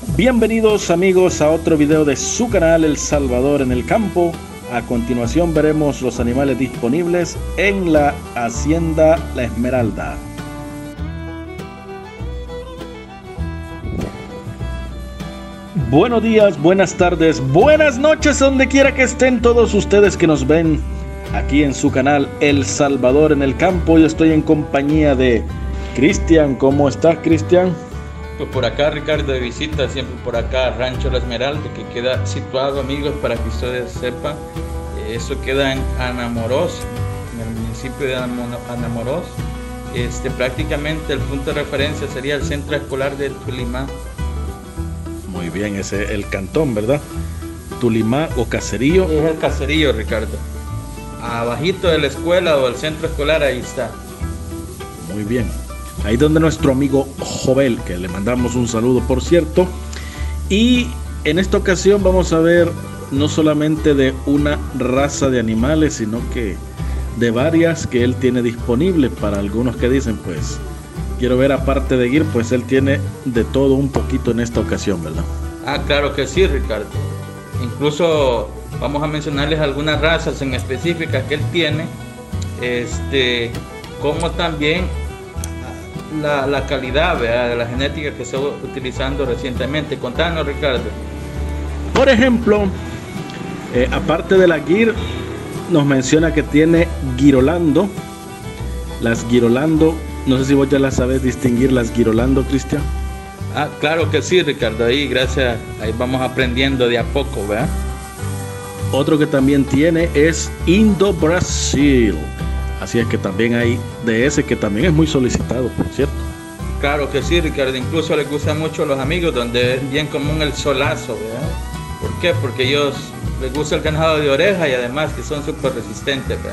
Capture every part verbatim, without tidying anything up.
Bienvenidos amigos a otro video de su canal El Salvador en el Campo. A continuación veremos los animales disponibles en la Hacienda La Esmeralda. Buenos días, buenas tardes, buenas noches, donde quiera que estén todos ustedes que nos ven aquí en su canal El Salvador en el Campo. Yo estoy en compañía de Cristian. ¿Cómo estás, Cristian? Pues por acá, Ricardo, de visita, siempre por acá, Rancho La Esmeralda, que queda situado, amigos, para que ustedes sepan, eso queda en Anamoros, en el municipio de Anamoros. Este, prácticamente el punto de referencia sería el centro escolar de Tulimá. Muy bien, ese es el cantón, ¿verdad? Tulimá o caserío. Es el caserío, Ricardo. Abajito de la escuela o el centro escolar, ahí está. Muy bien. Ahí donde nuestro amigo Jovel, que le mandamos un saludo, por cierto. Y en esta ocasión vamos a ver no solamente de una raza de animales, sino que de varias que él tiene disponibles. Para algunos que dicen, pues, quiero ver aparte de Gir, pues él tiene de todo un poquito en esta ocasión, ¿verdad? Ah, claro que sí, Ricardo. Incluso vamos a mencionarles algunas razas en específicas que él tiene, este, como también La, la calidad, ¿verdad?, de la genética que se está utilizando recientemente. Contanos, Ricardo. Por ejemplo, eh, aparte de la Gir, nos menciona que tiene Girolando. Las Girolando, no sé si vos ya las sabes distinguir, las Girolando, Cristian. Ah, claro que sí, Ricardo. Ahí, gracias, ahí vamos aprendiendo de a poco, ¿verdad? Otro que también tiene es Indo Brasil. Así es que también hay de ese que también es muy solicitado, por cierto. Claro que sí, Ricardo. Incluso les gusta mucho a los amigos, donde es bien común el solazo, ¿verdad? ¿Por qué? Porque ellos les gusta el ganado de oreja y además que son súper resistentes, ¿verdad?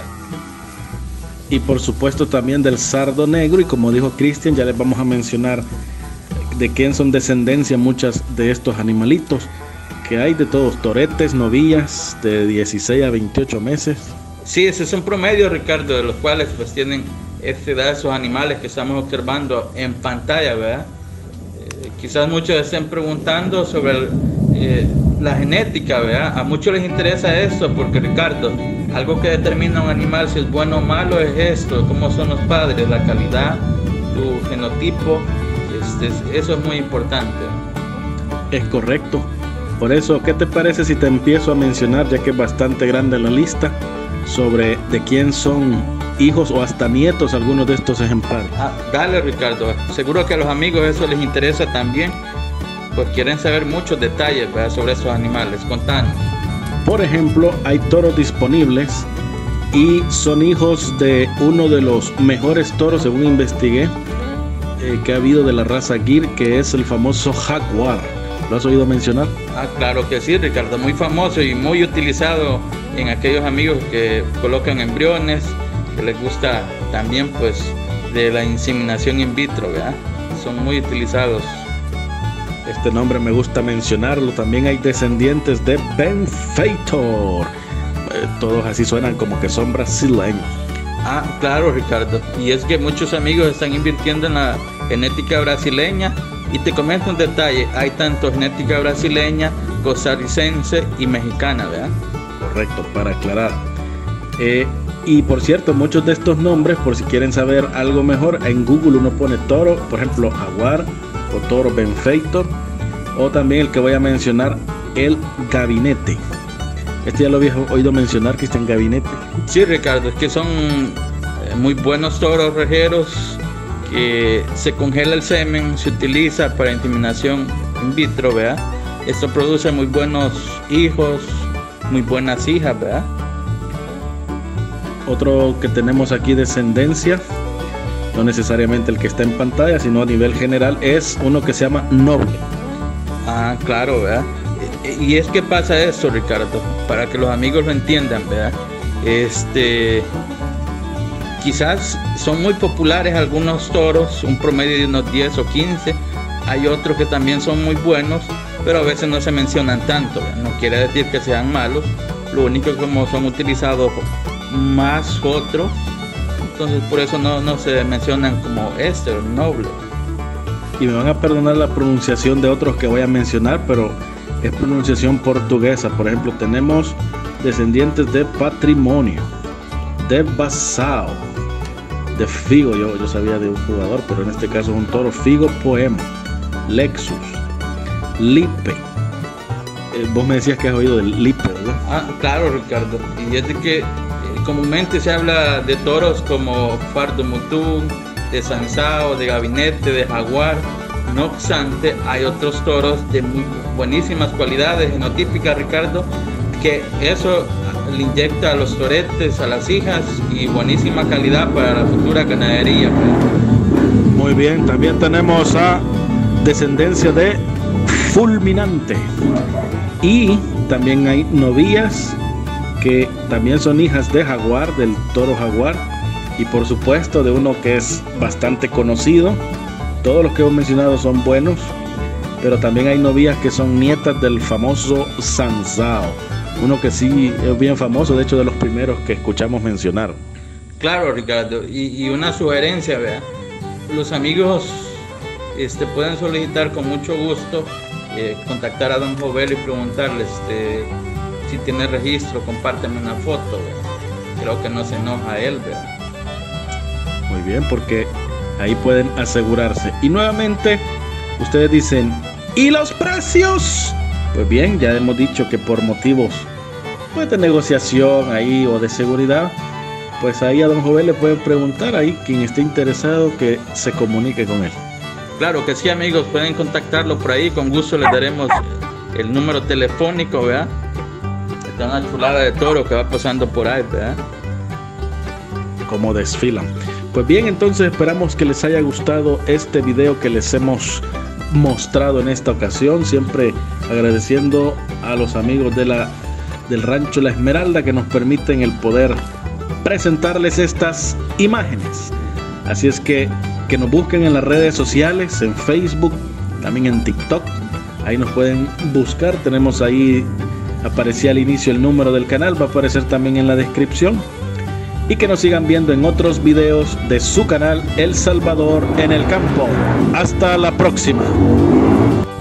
Y por supuesto también del sardo negro. Y como dijo Cristian, ya les vamos a mencionar de quién son descendencia muchas de estos animalitos. Que hay de todos, toretes, novillas de dieciséis a veintiocho meses. Sí, ese es un promedio, Ricardo, de los cuales pues tienen esta edad esos animales que estamos observando en pantalla, ¿verdad? Eh, quizás muchos estén preguntando sobre el, eh, la genética, ¿verdad? A muchos les interesa esto porque, Ricardo, algo que determina un animal si es bueno o malo es esto, cómo son los padres, la calidad, su genotipo, este, eso es muy importante. Es correcto. Por eso, ¿qué te parece si te empiezo a mencionar, ya que es bastante grande la lista, sobre de quién son hijos o hasta nietos algunos de estos ejemplares? Ah, dale, Ricardo, seguro que a los amigos eso les interesa también, pues quieren saber muchos detalles, ¿verdad?, sobre esos animales. Contanos. Por ejemplo, hay toros disponibles y son hijos de uno de los mejores toros, según investigué, eh, que ha habido de la raza Gir, que es el famoso Jaguar. ¿Lo has oído mencionar? Ah, claro que sí, Ricardo, muy famoso y muy utilizado en aquellos amigos que colocan embriones, que les gusta también pues de la inseminación in vitro, ¿verdad? Son muy utilizados. Este nombre me gusta mencionarlo. También hay descendientes de Benfeitor. Eh, todos así suenan como que son brasileños. Ah, claro, Ricardo. Y es que muchos amigos están invirtiendo en la genética brasileña. Y te comento un detalle, hay tanto genética brasileña, costarricense y mexicana, ¿verdad? Correcto, para aclarar. Eh, y por cierto, muchos de estos nombres, por si quieren saber algo mejor, en Google uno pone toro, por ejemplo, Jaguar o toro Benfeitor, o también el que voy a mencionar, el Gabinete. Este ya lo había oído mencionar, Cristian, Gabinete. Sí, Ricardo, es que son eh, muy buenos toros rejeros, que se congela el semen, se utiliza para inseminación in vitro, ¿verdad? Esto produce muy buenos hijos, muy buenas hijas, ¿verdad? Otro que tenemos aquí, descendencia, no necesariamente el que está en pantalla, sino a nivel general, es uno que se llama Noble. Ah, claro, ¿verdad? Y es que pasa esto, Ricardo, para que los amigos lo entiendan, ¿verdad? Este... Quizás son muy populares algunos toros, un promedio de unos diez o quince. Hay otros que también son muy buenos, pero a veces no se mencionan tanto, ¿verdad? No quiere decir que sean malos. Lo único que como son utilizados más otros, entonces por eso no, no se mencionan como este, Noble. y me van a perdonar la pronunciación de otros que voy a mencionar, pero es pronunciación portuguesa. Por ejemplo, tenemos descendientes de Patrimonio, de Basao, de Figo, yo, yo sabía de un jugador, pero en este caso es un toro. Figo Poema, Lexus, Lipe. Eh, vos me decías que has oído del Lipe, ¿verdad? Ah, claro, Ricardo. Y es de que eh, comúnmente se habla de toros como Fardo Mutún, de Sansao, de Gabinete, de Jaguar. No obstante, hay otros toros de muy buenísimas cualidades genotípicas, Ricardo, que eso le inyecta a los toretes, a las hijas, y buenísima calidad para la futura ganadería. Muy bien, también tenemos a descendencia de Fulminante, y también hay novillas que también son hijas de Jaguar, del toro Jaguar, y por supuesto de uno que es bastante conocido. Todos los que hemos mencionado son buenos, pero también hay novillas que son nietas del famoso Sansao, uno que sí es bien famoso, de hecho de los primeros que escuchamos mencionar. Claro, Ricardo, y, y una sugerencia, vea, los amigos este, pueden solicitar con mucho gusto eh, contactar a don Jovel y preguntarle este, si tiene registro, compárteme una foto, vea. Creo que no se enoja él, vea. Muy bien, porque ahí pueden asegurarse. Y nuevamente ustedes dicen, ¿y los precios? Pues bien, ya hemos dicho que por motivos pues, de negociación ahí o de seguridad, pues ahí a don Jovel le pueden preguntar, ahí quien esté interesado que se comunique con él. Claro que sí, amigos, pueden contactarlo por ahí, con gusto les daremos el número telefónico, ¿verdad? Está una chulada de toro que va pasando por ahí, ¿verdad? Como desfilan. Pues bien, entonces esperamos que les haya gustado este video que les hemos mostrado en esta ocasión, siempre agradeciendo a los amigos de la, del rancho La Esmeralda que nos permiten el poder presentarles estas imágenes. Así es que que nos busquen en las redes sociales, en Facebook, también en TikTok, ahí nos pueden buscar. Tenemos ahí, aparecía al inicio el número del canal, va a aparecer también en la descripción, y que nos sigan viendo en otros videos de su canal El Salvador en el Campo. Hasta la próxima.